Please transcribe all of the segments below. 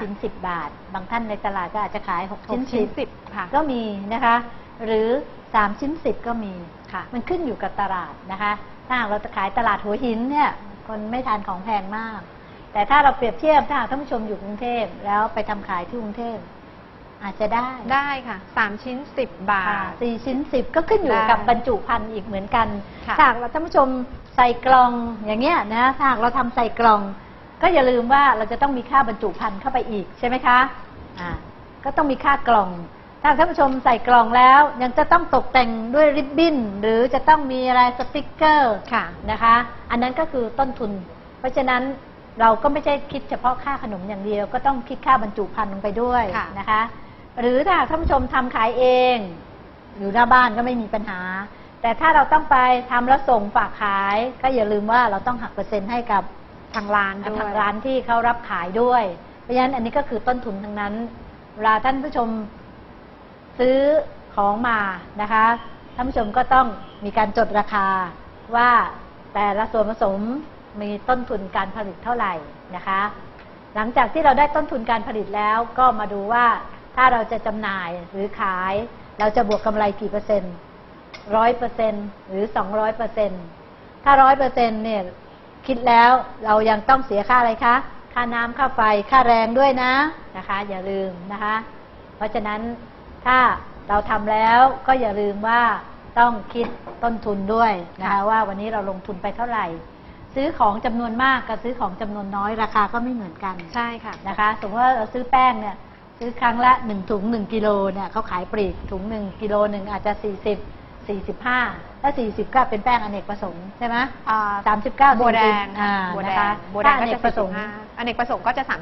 ชิ้น10 บาทบางท่านในตลาดก็อาจจะขาย6 ชิ้น 10ค่ะก็มีนะคะหรือ3 ชิ้น 10ก็มีค่ะมันขึ้นอยู่กับตลาดนะคะถ้าเราจะขายตลาดหัวหินเนี่ยคนไม่ทานของแพงมากแต่ถ้าเราเปรียบเทียบถ้าท่านผู้ชมอยู่กรุงเทพแล้วไปทำขายที่กรุงเทพอาจจะได้ค่ะ3 ชิ้น10 บาท 4 ชิ้น 10ก็ขึ้นอยู่กับบรรจุภัณฑ์อีกเหมือนกันถ้าเราท่านผู้ชมใส่กล่องอย่างเงี้ยนะถ้าเราทำใส่กล่องก็อย่าลืมว่าเราจะต้องมีค่าบรรจุภัณฑ์เข้าไปอีกใช่ไหมคะก็ต้องมีค่ากล่องถ้าท่านผู้ชมใส่กล่องแล้วยังจะต้องตกแต่งด้วยริบบิ้นหรือจะต้องมีอะไรสติ๊กเกอร์นะคะอันนั้นก็คือต้นทุนเพราะฉะนั้นเราก็ไม่ใช่คิดเฉพาะค่าขนมอย่างเดียวก็ต้องคิดค่าบรรจุภัณฑ์ลงไปด้วยนะคะหรือถ้าท่านผู้ชมทำขายเองอยู่หน้าบ้านก็ไม่มีปัญหาแต่ถ้าเราต้องไปทำแล้วส่งฝากขายก็อย่าลืมว่าเราต้องหักเปอร์เซ็นต์ให้กับทางร้านด้วยทางร้านที่เขารับขายด้วยเพราะฉะนั้นอันนี้ก็คือต้นทุนทั้งนั้นเวลาท่านผู้ชมซื้อของมานะคะท่านผู้ชมก็ต้องมีการจดราคาว่าแต่ละส่วนผสมมีต้นทุนการผลิตเท่าไหร่นะคะหลังจากที่เราได้ต้นทุนการผลิตแล้วก็มาดูว่าถ้าเราจะจำหน่ายหรือขายเราจะบวกกำไรกี่เปอร์เซ็นต์100%หรือ200%ถ้า100%เนี่ยคิดแล้วเรายังต้องเสียค่าอะไรคะค่าน้ำค่าไฟค่าแรงด้วยนะคะอย่าลืมนะคะเพราะฉะนั้นถ้าเราทำแล้วก็อย่าลืมว่าต้องคิดต้นทุนด้วยนะคะว่าวันนี้เราลงทุนไปเท่าไหร่ซื้อของจำนวนมากกับซื้อของจำนวนน้อยราคาก็ไม่เหมือนกันใช่ค่ะนะคะสมมติว่าเราซื้อแป้งเนี่ยซื้อครั้งละ1 ถุง1 กิโลเนี่ยเขาขายปลีกถุง1 กิโลนึงอาจจะ45ถ้า40ก็เป็นแป้งอเนกประสงค์ใช่ไหม39 บัวแดงนะคะบัวแดงก็จะ45อเนกประสงค์ก็จะ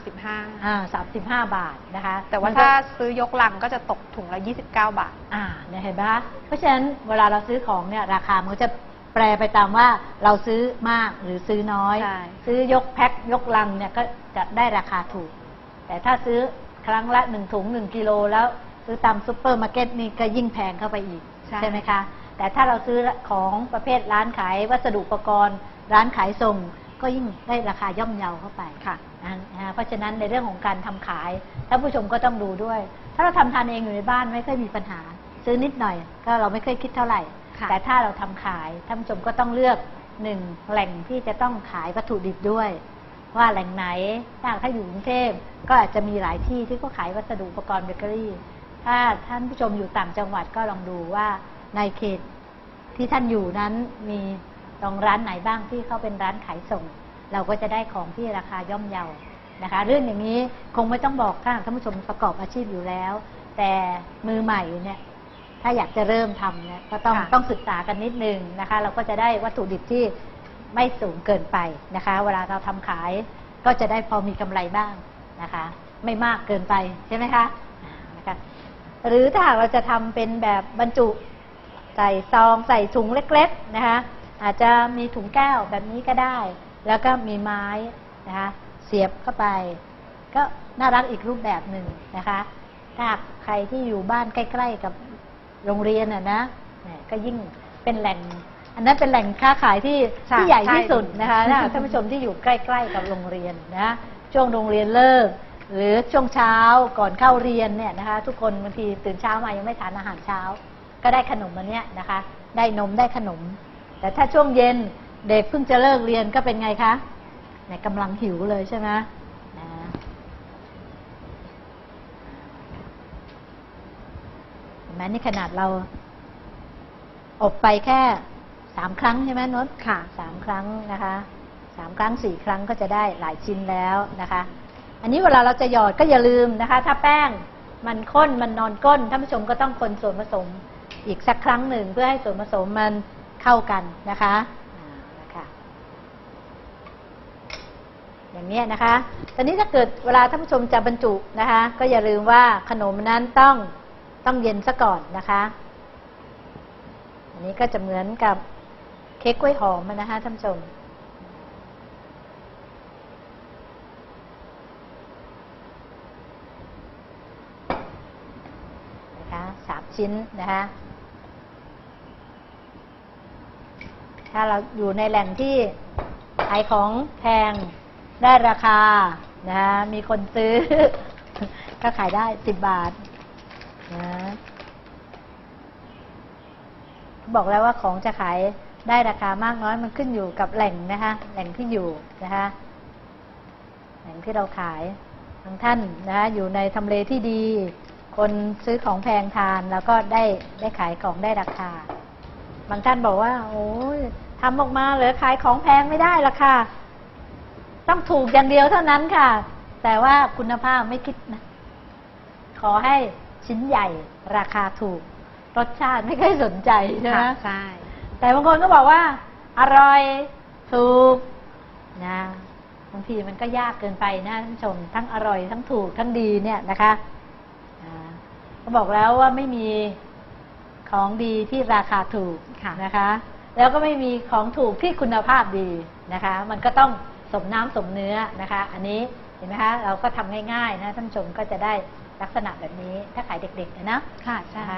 35 บาทนะคะแต่ว่าถ้าซื้อยกลังก็จะตกถุงละ29 บาทเนี่ยเห็นไหมคะเพราะฉะนั้นเวลาเราซื้อของเนี่ยราคามันจะแปรไปตามว่าเราซื้อมากหรือซื้อน้อยซื้อยกแพ็คยกลังเนี่ยก็จะได้ราคาถูกแต่ถ้าซื้อครั้งละ1 ถุง1 กิโลแล้วซื้อตามซุปเปอร์มาร์เก็ตนี่ก็ยิ่งแพงเข้าไปอีกใช่ไหมคะแต่ถ้าเราซื้อของประเภทร้านขายวัสดุอุปกรณ์ร้านขายส่งก็ยิ่งได้ราคาย่อมเยาเข้าไปเพราะฉะนั้นในเรื่องของการทำขายท่านผู้ชมก็ต้องดูด้วยถ้าเราทำทานเองอยู่ในบ้านไม่ค่อยมีปัญหาซื้อนิดหน่อยก็เราไม่เคยคิดเท่าไหร่แต่ถ้าเราทำขายท่านผู้ชมก็ต้องเลือก1 แหล่งที่จะต้องขายวัตถุดิบด้วยว่าแหล่งไหนถ้าอยู่กรุงเทพก็อาจจะมีหลายที่ที่เขาขายวัสดุอุปกรณ์เบเกอรี่ถ้าท่านผู้ชมอยู่ต่างจังหวัดก็ลองดูว่าในเขตที่ท่านอยู่นั้นมีตรงร้านไหนบ้างที่เขาเป็นร้านขายส่งเราก็จะได้ของที่ราคาย่อมเยานะคะเรื่องอย่างนี้คงไม่ต้องบอกถ้าท่านผู้ชมประกอบอาชีพอยู่แล้วแต่มือใหม่เนี่ยถ้าอยากจะเริ่มทำเนี่ยก็ต้องศึกษากันนิดนึงนะคะเราก็จะได้วัตถุดิบที่ไม่สูงเกินไปนะคะเวลาเราทำขายก็จะได้พอมีกำไรบ้างนะคะไม่มากเกินไปใช่ไหมคะนะคะหรือถ้าเราจะทำเป็นแบบบรรจุใส่ซองใส่ถุงเล็กๆนะคะอาจจะมีถุงแก้วแบบนี้ก็ได้แล้วก็มีไม้นะคะเสียบเข้าไปก็น่ารักอีกรูปแบบหนึ่งนะคะถ้าใครที่อยู่บ้านใกล้ๆกับโรงเรียนนะก็ยิ่งเป็นแหล่งอันนั้นเป็นแหล่งค้าขายที่ใหญ่ที่สุดนะคะท่านผู้ชมที่อยู่ใกล้ๆกับโรงเรียนนะช่วงโรงเรียนเลิกหรือช่วงเช้าก่อนเข้าเรียนเนี่ยนะคะทุกคนบางทีตื่นเช้ามายังไม่ทานอาหารเช้าก็ได้ขนมอันเนี้ยนะคะได้นมได้ขนมแต่ถ้าช่วงเย็นเด็กเพิ่งจะเลิกเรียนก็เป็นไงคะเนี่ยกำลังหิวเลยใช่ไหมเห็นไหมนี่ขนาดเราอบไปแค่3 ครั้งใช่ไหมนดค่ะ 3 ครั้งนะคะ3 ครั้ง4 ครั้งก็จะได้หลายชิ้นแล้วนะคะอันนี้เวลาเราจะหยอดก็อย่าลืมนะคะถ้าแป้งมันข้นมันนอนก้นท่านผู้ชมก็ต้องคนส่วนผสมอีกสักครั้งหนึ่งเพื่อให้ส่วนผสมมันเข้ากันนะคะอย่างนี้นะคะตอนนี้ถ้าเกิดเวลาท่านผู้ชมจะบรรจุนะคะก็อย่าลืมว่าขนมนั้นต้องเย็นซะก่อนนะคะอันนี้ก็จะเหมือนกับเค้กกล้วยหอมนะคะท่านผู้ชมนะคะ3 ชิ้นนะคะถ้าเราอยู่ในแหล่งที่ขายของแพงได้ราคานะคะมีคนซื้อก็ขายได้10 บาทนะบอกแล้วว่าของจะขายได้ราคามากน้อยมันขึ้นอยู่กับแหล่งนะคะแหล่งที่อยู่นะคะแหล่งที่เราขายบางท่านนะคะอยู่ในทำเลที่ดีคนซื้อของแพงทานแล้วก็ได้ขายของได้ราคาบางท่านบอกว่าโอ้ยทำออกมาเหลือขายของแพงไม่ได้ราคาต้องถูกอย่างเดียวเท่านั้นค่ะแต่ว่าคุณภาพไม่คิดนะขอให้ชิ้นใหญ่ราคาถูกรสชาติไม่ค่อยสนใจใช่ไหมใช่แต่บางคนก็บอกว่าอร่อยถูกนะบางทีมันก็ยากเกินไปนะท่านผู้ชมทั้งอร่อยทั้งถูกทั้งดีเนี่ยนะคะก็บอกแล้วว่าไม่มีของดีที่ราคาถูกนะคะแล้วก็ไม่มีของถูกที่คุณภาพดีนะคะมันก็ต้องสมน้ำสมเนื้อนะคะอันนี้เห็นไหมคะเราก็ทำง่ายๆนะท่านผู้ชมก็จะได้ลักษณะแบบนี้ถ้าขายเด็กๆนะค่ะใช่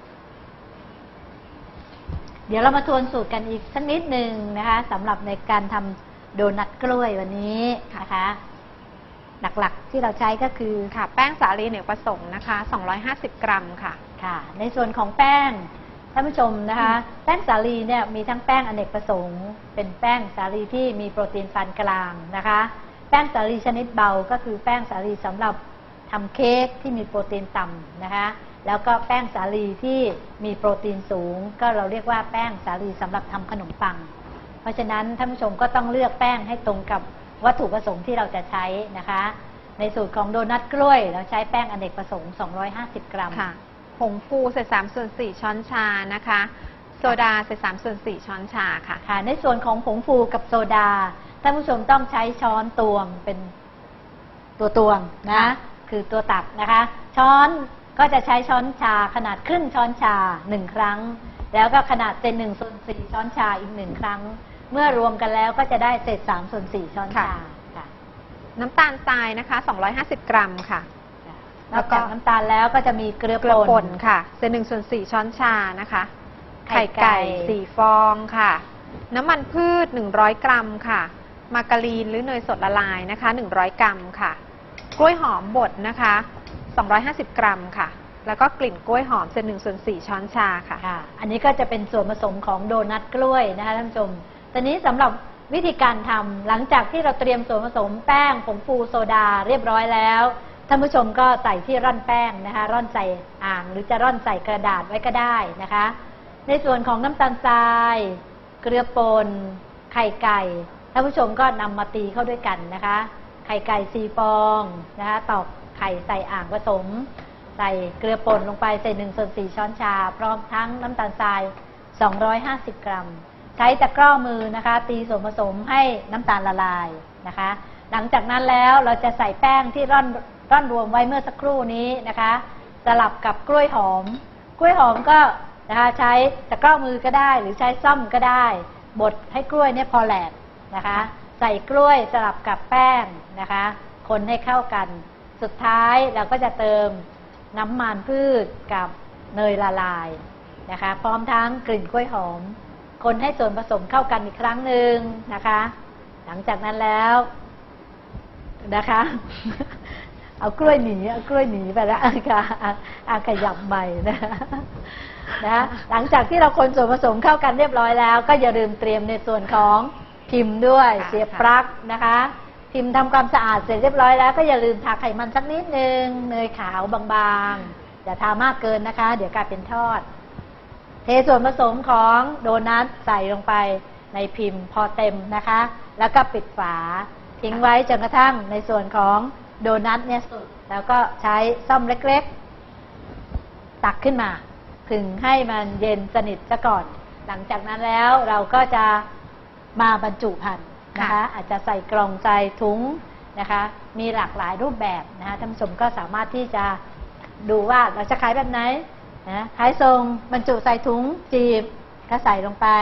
เดี๋ยวเรามาทวนสูตรกันอีกสักนิดนึงนะคะสำหรับในการทำโดนัทกล้วยวันนี้นะคะหลักๆที่เราใช้ก็คือค่ะแป้งสาลีอเนกประสงค์นะคะ250 กรัมค่ะค่ะในส่วนของแป้งท่านผู้ชมนะคะแป้งสาลีเนี่ยมีทั้งแป้งอเนกประสงค์เป็นแป้งสาลีที่มีโปรตีนปานกลางนะคะแป้งสาลีชนิดเบาก็คือแป้งสาลีสำหรับทำเค้กที่มีโปรตีนต่ำนะคะแล้วก็แป้งสาลีที่มีโปรตีนสูงก็เราเรียกว่าแป้งสาลีสำหรับทำขนมปังเพราะฉะนั้นท่านผู้ชมก็ต้องเลือกแป้งให้ตรงกับวัตถุประสงค์ที่เราจะใช้นะคะในสูตรของโดนัทกล้วยเราใช้แป้งอเนกประสงค์250 กรัมค่ะผงฟูใส่3/4 ช้อนชานะคะโซดาใส่3/4 ช้อนชาค่ะค่ะในส่วนของผงฟูกับโซดาท่านผู้ชมต้องใช้ช้อนตวงเป็นตัวตวงนะคือตัวตักนะคะช้อนก็จะใช้ช้อนชาขนาดครึ่งช้อนชา1 ครั้งแล้วก็ขนาดเศษ1/4 ช้อนชาอีก1 ครั้งเมื่อรวมกันแล้วก็จะได้เศษ3/4 ช้อนชาค่ะน้ำตาลทรายนะคะ250 กรัมค่ะนอกจากน้ำตาลแล้วก็จะมีเกลือป่นค่ะเศษ1/4 ช้อนชานะคะไข่ไก่4 ฟองค่ะน้ำมันพืช100 กรัมค่ะมาการีนหรือเนยสดละลายนะคะ100 กรัมค่ะกล้วยหอมบดนะคะ250 กรัมค่ะแล้วก็กลิ่นกล้วยหอมเศษ1/4 ช้อนชาค่ะอันนี้ก็จะเป็นส่วนผสมของโดนัทกล้วยนะคะท่านผู้ชมตอนนี้สำหรับวิธีการทำหลังจากที่เราเตรียมส่วนผสมแป้งผงฟูโซดาเรียบร้อยแล้วท่านผู้ชมก็ใส่ที่ร่อนแป้งนะคะร่อนใส่อ่างหรือจะร่อนใส่กระดาษไว้ก็ได้นะคะในส่วนของน้ำตาลทรายเกลือป่นไข่ไก่ท่านผู้ชมก็นำมาตีเข้าด้วยกันนะคะไข่ไก่4 ฟองนะคะตอกไข่ใส่อ่างผสมใส่เกลือป่นลงไปใส่1/4 ช้อนชาพร้อมทั้งน้ำตาลทราย250 กรัมใช้ตะกร้อมือนะคะตีส่วนผสมให้น้ำตาลละลายนะคะหลังจากนั้นแล้วเราจะใส่แป้งที่ร่อนรวมไว้เมื่อสักครู่นี้นะคะสลับกับกล้วยหอมก็นะคะใช้ตะกร้อมือก็ได้หรือใช้ซ่อมก็ได้บดให้กล้วยเนี่ยพอแหลกนะคะใส่กล้วยสลับกับแป้งนะคะคนให้เข้ากันสุดท้ายเราก็จะเติมน้ำมันพืชกับเนยละลายนะคะพร้อมทั้งกลิ่นกล้วยหอมคนให้ส่วนผสมเข้ากันอีกครั้งหนึ่งนะคะหลังจากนั้นแล้วนะคะเอากล้วยหนีไปแล้วขยับใหม่นะหลังจากที่เราคนส่วนผสมเข้ากันเรียบร้อยแล้วก็อย่าลืมเตรียมในส่วนของพิมพ์ด้วยเสียบปลั๊กนะคะพิมพ์ทำความสะอาดเสร็จเรียบร้อยแล้วก็อย่าลืมทาไขมันสักนิดนึงเนยขาวบางๆอย่าทามากเกินนะคะเดี๋ยวกลายเป็นทอดเทส่วนผสมของโดนัทใส่ลงไปในพิมพ์พอเต็มนะคะแล้วก็ปิดฝาทิ้งไว้จนกระทั่งในส่วนของโดนัทเนี่ยสุกแล้วก็ใช้ซ่อมเล็กๆตักขึ้นมาผึ่งให้มันเย็นสนิทซะก่อนหลังจากนั้นแล้วเราก็จะมาบรรจุภัณฑ์นะคะอาจจะใส่กล่องใส่ถุงนะคะมีหลากหลายรูปแบบนะคะท่านผู้ชมก็สามารถที่จะดูว่าเราจะขายแบบไหนนะขายทรงบรรจุใส่ถุงจีบก็ใส่ลงไป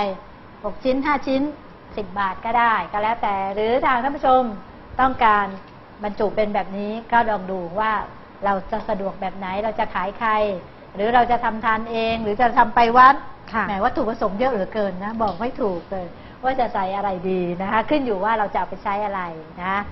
6 ชิ้น5 ชิ้น10 บาทก็ได้ก็แล้วแต่หรือทางท่านผู้ชมต้องการบรรจุเป็นแบบนี้ก็ลองดูว่าเราจะสะดวกแบบไหนเราจะขายใครหรือเราจะทำทานเองหรือจะทำไปวัดแหมวัตถุประสงค์เยอะเหลือเกินนะบอกไม่ถูกเลยว่าจะใส่อะไรดีนะคะขึ้นอยู่ว่าเราจะเอาไปใช้อะไรนะ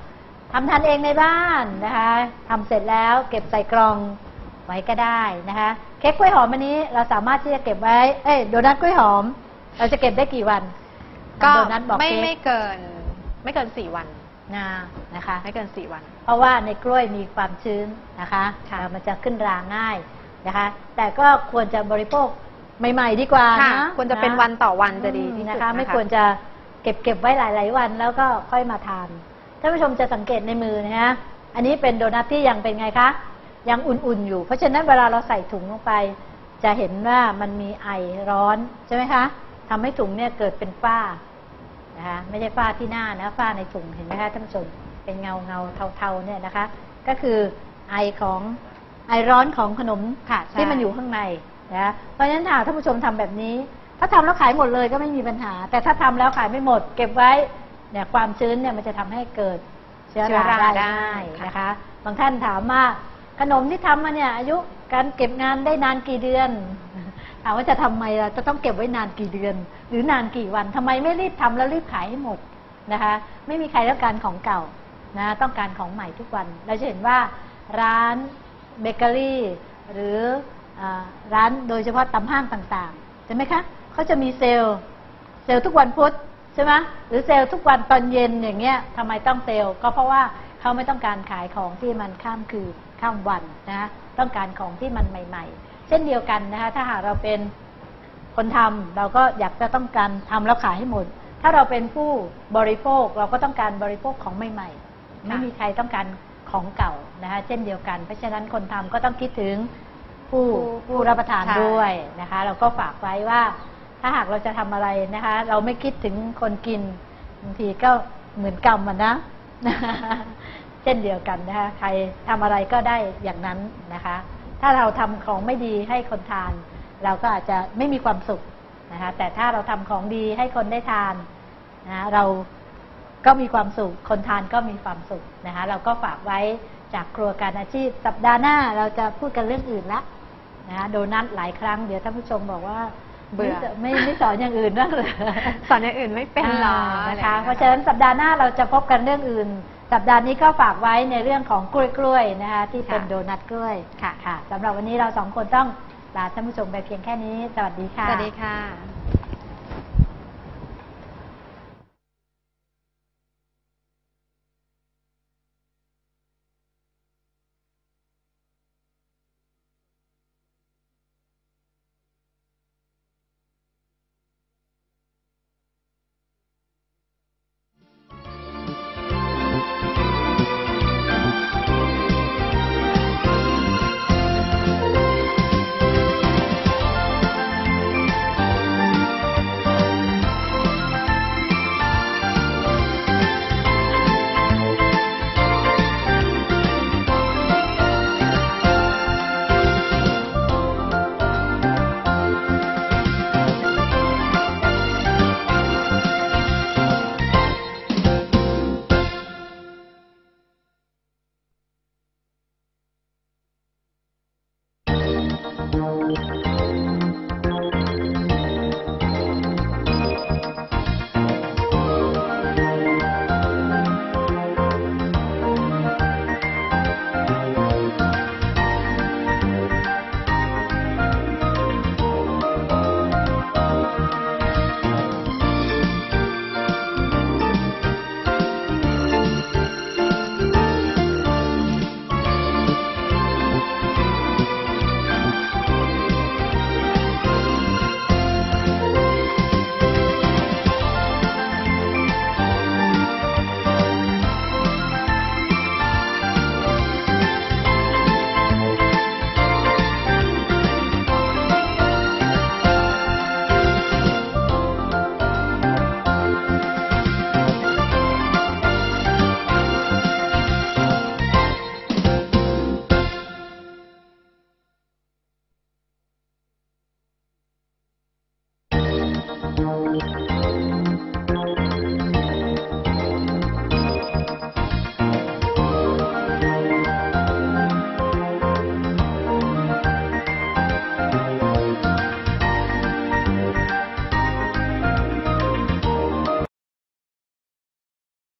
ทำทานเองในบ้านนะคะทำเสร็จแล้วเก็บใส่กล่องไว้ก็ได้นะคะเค้กกล้วยหอมอันนี้เราสามารถที่จะเก็บไว้โดนัทกล้วยหอมเราจะเก็บได้กี่วันก็โดนัทบอกไม่เกิน4 วันนะคะไม่เกิน4 วันเพราะว่าในกล้วยมีความชื้นนะคะมันจะขึ้นราง่ายนะคะแต่ก็ควรจะบริโภคใหม่ๆดีกว่านะควรจะเป็นวันต่อวันจะดีที่สุดนะคะไม่ควรจะเก็บไว้หลายๆวันแล้วก็ค่อยมาทานท่านผู้ชมจะสังเกตในมือนะฮะอันนี้เป็นโดนัทที่ยังเป็นไงคะยังอุ่นๆอยู่เพราะฉะนั้นเวลาเราใส่ถุงลงไปจะเห็นว่ามันมีไอร้อนใช่ไหมคะทำให้ถุงเนี่ยเกิดเป็นฝ้านะคะไม่ใช่ฝ้าที่หน้านะฝ้าในถุงเห็นไหมคะท่านผู้ชมเป็นเงาเทาๆเนี่ยนะคะก็คือไอร้อนของขนมที่มันอยู่ข้างในนะเพราะฉะนั้นถ้าท่านผู้ชมทำแบบนี้ถ้าทำแล้วขายหมดเลยก็ไม่มีปัญหาแต่ถ้าทำแล้วขายไม่หมดเก็บไว้เนี่ยความชื้นเนี่ยมันจะทำให้เกิดเชื้อราได้นะคะบางท่านถามว่าขนมที่ทำมาเนี่ยอายุการเก็บงานได้นานกี่เดือนถามว่าจะทำไมล่ะจะต้องเก็บไว้นานกี่เดือนหรือนานกี่วันทำไมไม่รีบทำแล้วรีบขายให้หมดนะคะไม่มีใครต้องการของเก่านะต้องการของใหม่ทุกวันเราจะเห็นว่าร้านเบเกอรี่หรือร้านโดยเฉพาะตามห้างต่างๆใช่ไหมคะเขาจะมีเซลล์ทุกวันพุธใช่ไหมหรือเซลล์ทุกวันตอนเย็นอย่างเงี้ยทำไมต้องเซลล์ก็เพราะว่าเขาไม่ต้องการขายของที่มันข้ามคืนข้ามวันนะต้องการของที่มันใหม่ๆเช่นเดียวกันนะคะถ้าหากเราเป็นคนทำเราก็อยากจะต้องการทำแล้วขายให้หมดถ้าเราเป็นผู้บริโภคเราก็ต้องการบริโภคของใหม่ๆไม่มีใครต้องการของเก่านะคะเช่นเดียวกันเพราะฉะนั้นคนทำก็ต้องคิดถึงผู้รับประทานด้วยนะคะเราก็ฝากไว้ว่าถ้าหากเราจะทำอะไรนะคะเราไม่คิดถึงคนกินบางทีก็เหมือนกรรมนะ เช่นเดียวกันนะคะใครทำอะไรก็ได้อย่างนั้นนะคะถ้าเราทำของไม่ดีให้คนทานเราก็อาจจะไม่มีความสุขนะคะแต่ถ้าเราทำของดีให้คนได้ทานนะเราก็มีความสุขคนทานก็มีความสุขนะคะเราก็ฝากไว้จากครัวการอาชีพสัปดาห์หน้าเราจะพูดกันเรื่องอื่นละนะคะโดนัทหลายครั้งเดี๋ยวท่านผู้ชมบอกว่าเบื่อไม่สอนอย่างอื่นบ้างเลยสอนอย่างอื่นไม่เป็นหรอนะคะเพราะฉะนั้นสัปดาห์หน้าเราจะพบกันเรื่องอื่นสัปดาห์นี้ก็ฝากไว้ในเรื่องของกล้วยนะคะที่เป็นโดนัทกล้วยค่ะสำหรับวันนี้เรา2 คนต้องลาท่านผู้ชมไปเพียงแค่นี้สวัสดีค่ะสวัสดีค่ะ